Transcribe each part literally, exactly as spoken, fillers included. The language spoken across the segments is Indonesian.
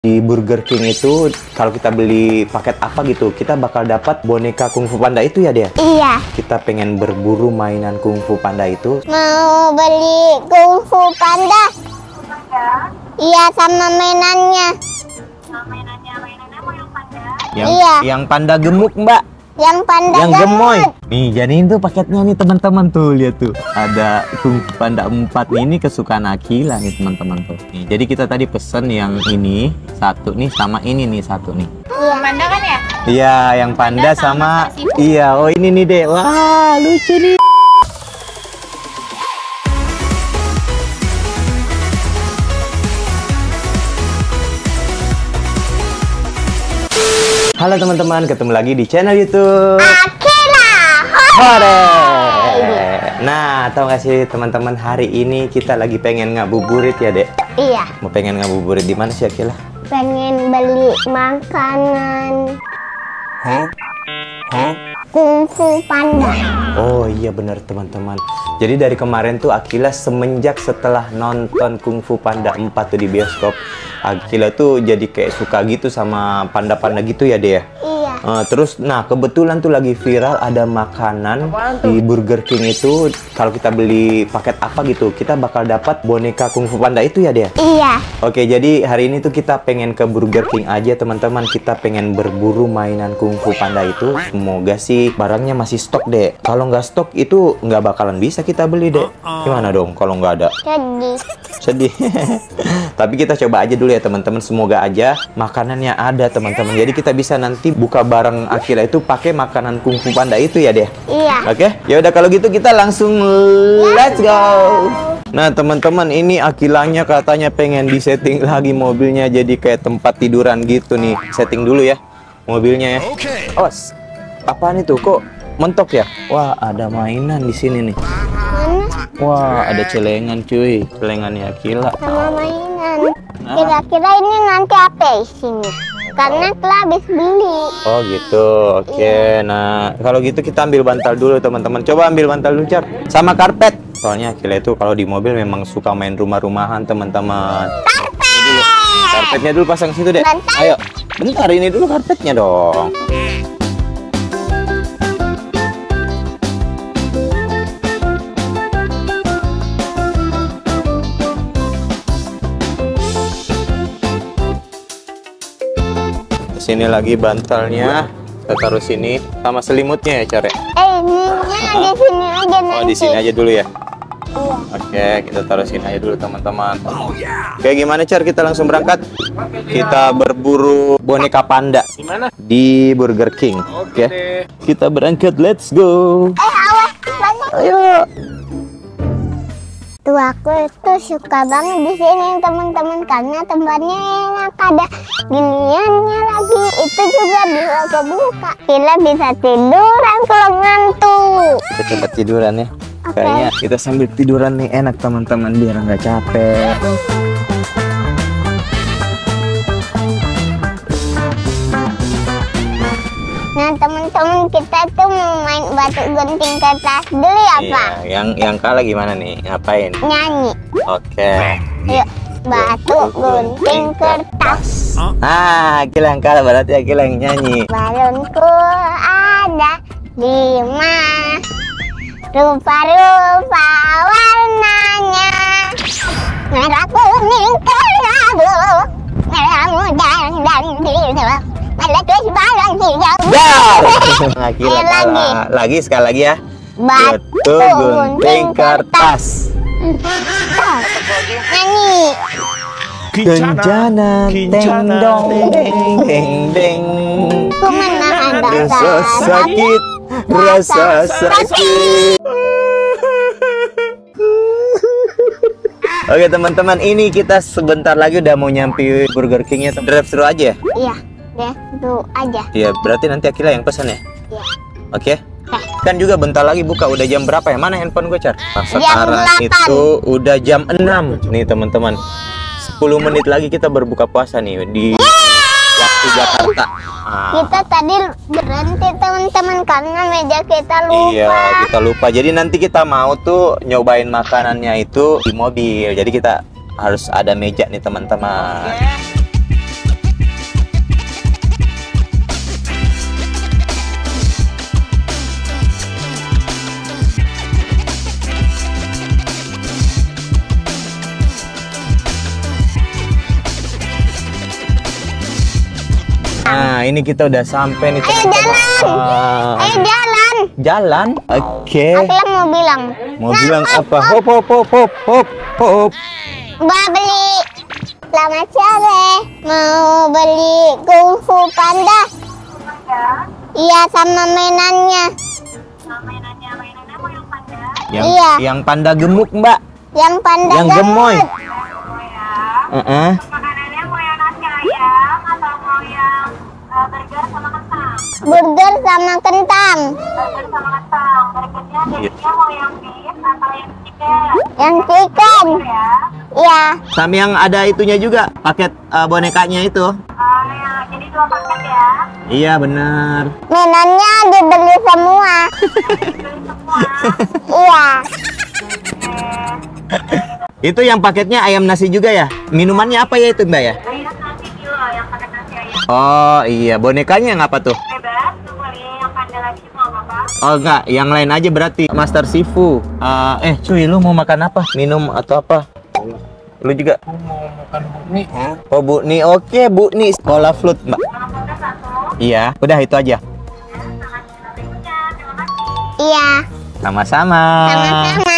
Di Burger King itu kalau kita beli paket apa gitu, kita bakal dapat boneka Kung Fu Panda itu ya, Dea? Iya. Kita pengen berburu mainan Kung Fu Panda itu. Mau beli Kung Fu Panda? Iya, sama mainannya. Nah, mainannya, mainannya mau yang panda? Yang, Iya. yang panda gemuk, Mbak. Yang panda Yang gemuk. gemoy. Nih, jadi itu paketnya nih teman-teman tuh, lihat tuh. Ada Kung Fu Panda empat nih, ini kesukaan Akila nih teman-teman tuh. Nih, jadi kita tadi pesen yang ini satu nih sama ini nih satu nih. Iya. Panda kan ya? Iya, yang panda Panda sama sama, versi Fu. iya. Oh, ini nih, Dek. Wah, lucu nih. Halo teman-teman, ketemu lagi di channel YouTube Akila. Hore. Nah, tahu gak sih teman-teman, hari ini kita lagi pengen ngabuburit ya, Dek? Iya. Mau pengen ngabuburit di mana sih, Akila? Pengen beli makanan. Hah? Hah? Kung Fu Panda. Oh iya bener teman-teman. Jadi dari kemarin tuh Akila semenjak setelah nonton Kung Fu Panda empat tuh di bioskop, Akila tuh jadi kayak suka gitu sama panda-panda gitu ya, Dea? Iya. Uh, terus, nah kebetulan tuh lagi viral ada makanan di Burger King itu. Kalau kita beli paket apa gitu, kita bakal dapat boneka Kung Fu Panda itu ya, Dea? Iya. Oke, jadi hari ini tuh kita pengen ke Burger King aja teman-teman. Kita pengen berburu mainan Kung Fu Panda itu. Semoga sih barangnya masih stok, Dek. Kalau nggak stok itu nggak bakalan bisa kita beli, Dek. Gimana dong kalau nggak ada? Jadi. Sedih. Tapi kita coba aja dulu ya teman-teman. Semoga aja makanannya ada teman-teman. Jadi kita bisa nanti buka bareng Akila itu pakai makanan Kung Fu Panda itu ya, Deh. Iya. Oke, ya udah kalau gitu kita langsung let's go. Nah teman-teman, ini Akilanya katanya pengen disetting lagi mobilnya jadi kayak tempat tiduran gitu nih. Setting dulu ya mobilnya ya. Awas, apaan itu kok mentok ya? Wah, ada mainan di sini nih. Mana? Wah, ada celengan cuy, celengannya Akila. Sama mainan. Nah. Kira-kira ini nanti apa isinya? Karena telah habis beli. Oh gitu, oke. Nah kalau gitu kita ambil bantal dulu teman-teman. Coba ambil bantal dulu, Car. Sama karpet. Soalnya Akila itu kalau di mobil memang suka main rumah-rumahan teman-teman. Karpet. Karpetnya dulu pasang situ, Dek. Bantal. Ayo, bentar ini dulu karpetnya dong. Sini lagi bantalnya, kita taruh sini sama selimutnya ya, Care. Eh, ininya di sini aja nanti. Oh, di sini aja dulu ya. Iya. Oke, kita taruh sini aja dulu teman-teman. Oke, gimana Car? Kita langsung berangkat. Kita berburu boneka panda. Di mana? Di Burger King. Oke. Kita berangkat, let's go. Eh, awas, mana? Ayo. Tuh aku itu suka banget di sini teman-teman karena tempatnya enak, ada giniannya lagi. Itu juga bisa kebuka. Kita bisa tiduran kalau ngantuk. Kita coba tiduran ya. Oke. Kayaknya kita sambil tiduran nih enak teman-teman biar nggak capek. Nah teman-teman, kita tuh mau main batu gunting kertas dulu ya Iya, Pak? yang yang kalah gimana nih? Ngapain? Nyanyi. Oke. Yuk, batu gunting kertas. Ah, Akila yang kalah berarti Akila yang nyanyi. Balonku ada lima, rupa-rupa warnanya, merah kuning kelabu, merah muda dan biru, meletus balon hijau. Dar! Akila Ayo lagi. kalah. Lagi sekali lagi ya. Batu gunting kertas. Nyanyi. Kencana, teng dong, deng deng deng. Ku menahan Rasa rasa sakit, rasa sakit. Oke teman-teman, ini kita sebentar lagi udah mau nyampe Burger King-nya. Drive thru aja ya? Iya, deh, tuh aja. Iya, berarti nanti Akila yang pesan ya? Iya. Oke? Kan juga bentar lagi buka, udah jam berapa ya? Mana handphone gue, Car? Nah, Jam sekarang delapan. itu udah jam enam nih teman-teman. sepuluh menit lagi kita berbuka puasa nih di waktu Jakarta. Ah, Kita tadi berhenti teman-teman karena meja kita lupa. iya, kita lupa. Jadi nanti kita mau tuh nyobain makanannya itu di mobil. Jadi kita harus ada meja nih teman-teman. Nah, ini kita udah sampai nih. Ayo jalan. Ayo jalan. Jalan. Oke. Akila mau bilang. Mau Nah, bilang hop, apa? hop. Hop hop hop hop hop hop. Mbak beli. Selamat sore. Mau beli kungfu panda? Iya, sama mainannya. Mainannya, mainannya mau yang panda? Yang Iya. yang panda gemuk, Mbak. Yang panda Yang gemoy. gemuk. Oh ya. Heeh. Makanannya mau yang nasi ayam atau mau yang uh, burger sama kentang? Burger sama kentang. Burger sama kentang. Burgernya dagingnya mau yang beef atau yang chicken? Yang chicken. Ya. Iya. Sama yang ada itunya juga, paket uh, bonekanya itu. Uh, ya, jadi dua paket ya. Iya, benar. Mainannya dibeli semua. Beli semua. Iya. Itu yang paketnya ayam nasi juga ya? Minumannya apa ya itu, Mbak ya? Minus nasi kilo yang paket nasi ayam. Oh, iya. Bonekanya yang apa tuh? Bebas, tuh boleh yang panda lagi mau apa? Oh, enggak, yang lain aja berarti. Master Sifu. Uh, eh, cuy, lu mau makan apa? Minum atau apa? Lu juga? Mau makan bumi. Oh, Bu Ni. Oke, Bu Ni. Sekolah flute, Mbak. Kalau panda satu, Iya, udah itu aja. ya, sangat berikutnya. Terima kasih. Iya. Sama-sama. Sama-sama.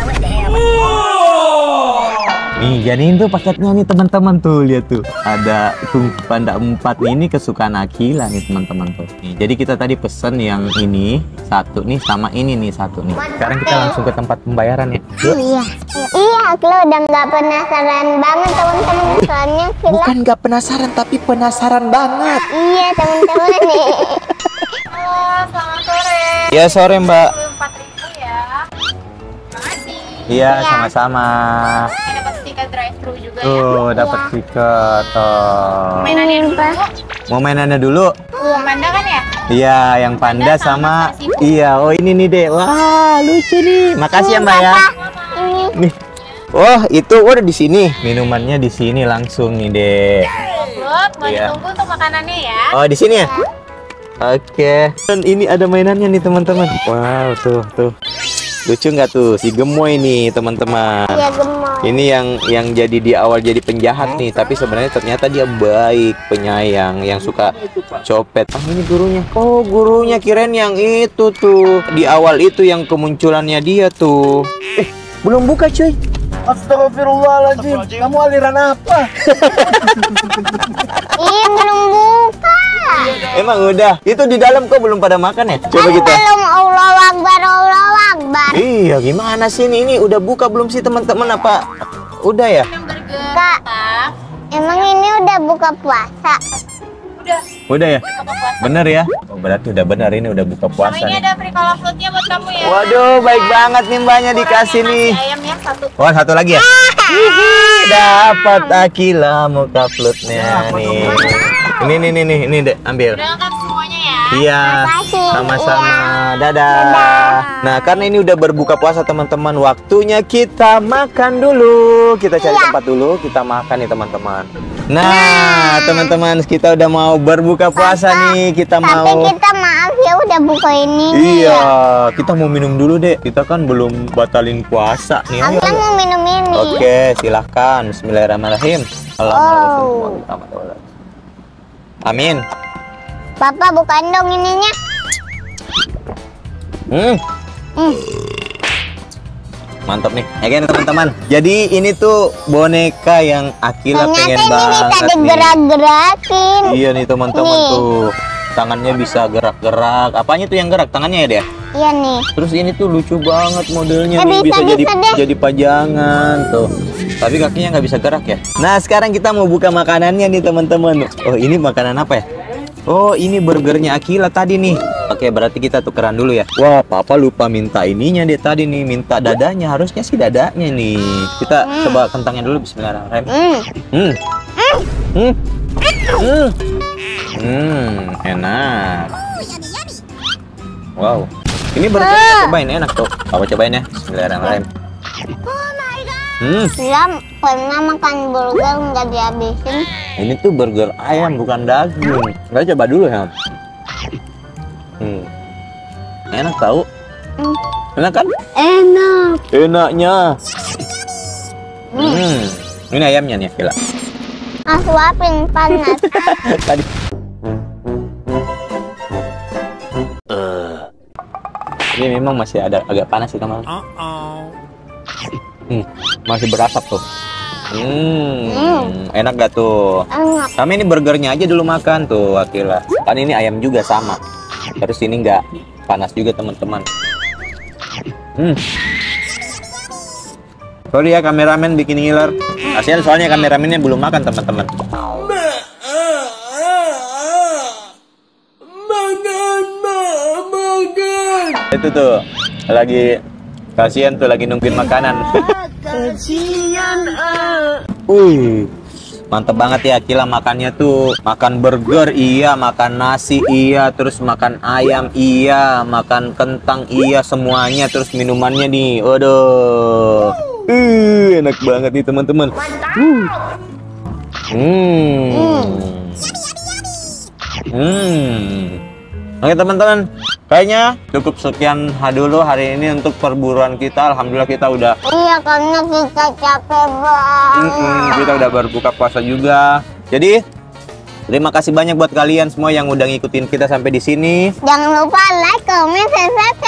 Nih, jadiin tuh paketnya nih teman-teman tuh, lihat tuh. Ada Kung Fu Panda empat nih, ini kesukaan Akila nih teman-teman tuh. Nih, jadi kita tadi pesen yang ini satu nih sama ini nih satu nih. Sekarang kita langsung ke tempat pembayaran ya. Yuk. Iya. Iya, Akila udah nggak penasaran banget teman-teman. Soalnya Akila. Bukan nggak penasaran tapi penasaran banget. Iya teman-teman nih. Halo, selamat sore. Ya sore Mbak. empat ribu ya. Terima kasih. Iya sama-sama. Ini dapat stiker drive-thru juga ya. Tuh dapat tiket. Tuh. Mainannya dulu. Mau mainannya dulu? Iya. Panda kan ya? Iya, yang panda Panda sama sama Master Sifu. iya. Oh ini nih deh. Wah lucu nih. Makasih ya Mbak ya. Ini. Nih. Oh itu udah di sini. Minumannya di sini langsung nih deh. Belum, mau Iya. ditunggu untuk makanannya ya. Oh di sini ya? Oke. Dan ini ada mainannya nih teman-teman. Wow tuh tuh. Lucu nggak tuh si gemoy nih teman-teman. Iya gemoy. Ini yang yang jadi di awal jadi penjahat nih, tapi sebenarnya ternyata dia baik, penyayang, yang suka copet. Ah ini gurunya. Oh gurunya kirain yang itu tuh. Di awal itu yang kemunculannya dia tuh. Eh belum buka cuy. Astagfirullahaladzim. Kamu aliran apa? Iya belum buka. Emang udah. Itu di dalam kok belum pada makan ya? Coba Kan kita. belum Allahu Akbar, Allahu Akbar. Iya gimana sih ini? Ini udah buka belum sih teman-teman apa? Udah ya? Yang burger. Kak, Pak. emang ini udah buka puasa? Udah, Udah ya? buka puasa. Bener ya? Oh, berarti udah benar ini udah buka Sama puasa ini nih. ada free cola floatnya buat kamu ya. Waduh, baik banget nih mbaknya dikasih Kurangnya nih. nasi ayam ya satu. Oh, satu lagi ya? Hihi, dapat Akila muka flutnya nih. Ini nih nih nih ini deh, ambil. Udah lengkap semuanya ya. Iya, Makasih. sama-sama. Iya. Dadah. Nah, karena ini udah berbuka puasa teman-teman, waktunya kita makan dulu. Kita cari Iya. tempat dulu, kita makan nih teman-teman. Nah, teman-teman, kita udah mau berbuka puasa nih. Kita Tapi mau kita maaf ya udah buka ini. Iya, kita mau minum dulu deh. Kita kan belum batalin puasa nih. Ayo, Aku ayo. mau minum ini. Oke, silahkan. Bismillahirrahmanirrahim. Alhamdulillah. Amin. Papa bukain dong ininya. Hmm, Hmm. mantap nih. Ya kan teman-teman. Jadi ini tuh boneka yang Akila Ternyata pengen ini bisa banget nih. digerak-gerakin. Iya nih teman-teman Nih. tuh. Tangannya bisa gerak-gerak. Apanya tuh yang gerak? Tangannya ya dia? Iya nih. Terus ini tuh lucu banget modelnya Eh, nih, bisa, bisa, jadi bisa deh. jadi pajangan tuh. Tapi kakinya nggak bisa gerak ya. Nah sekarang kita mau buka makanannya nih teman-teman. Oh ini makanan apa ya? Oh ini burgernya Akila tadi nih. Oke berarti kita tukeran dulu ya. Wah papa lupa minta ininya dia tadi nih, minta dadanya. Harusnya sih dadanya nih. Kita coba kentangnya dulu. Bismillahirrahmanirrahim. Hmm. Hmm. Hmm. Hmm. Hmm. Enak. Wow. Ini burgernya cobain enak tuh. Papa cobain ya. Bismillahirrahmanirrahim. Hmm. Belum pernah makan burger nggak dihabisin. Ini tuh burger ayam bukan daging. Nggak coba dulu ya. Hmm. Enak tahu. Hmm. Enak kan? Enak. Enaknya. Hmm. Ini ayamnya nih, Akila. Ah, suapin panas. Tadi. Hmm. Ini memang masih ada agak panas sih teman. Hmm, masih berasap tuh. Hmm, enak gak tuh? Enak. Kami ini burgernya aja dulu makan tuh, Akila. Kan ini ayam juga sama. Terus ini nggak panas juga teman-teman. Hmm. Sorry ya kameramen bikin ngiler. Kasihan soalnya kameramennya belum makan teman-teman. Itu tuh lagi kasihan tuh lagi nungguin makanan. Wih, mantep banget ya Akila makannya tuh. Makan burger iya, makan nasi iya, terus makan ayam iya, makan kentang iya, semuanya. Terus minumannya nih, waduh, uh, enak banget nih teman-teman. Uh. Hmm. Hmm. Oke teman-teman, kayaknya cukup sekian dulu hari ini untuk perburuan kita. Alhamdulillah kita udah. Iya, karena kita capek banget. Mm-mm, kita udah berbuka puasa juga. Jadi terima kasih banyak buat kalian semua yang udah ngikutin kita sampai di sini. Jangan lupa like, comment, subscribe,